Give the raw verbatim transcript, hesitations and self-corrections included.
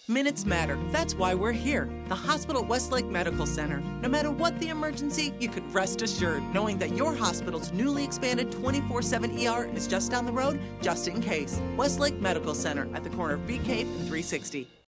Minutes matter. That's why we're here. The hospital at Westlake Medical Center. No matter what the emergency, you can rest assured knowing that your hospital's newly expanded twenty-four seven E R is just down the road, just in case. Westlake Medical Center at the corner of Bee Cave and three sixty.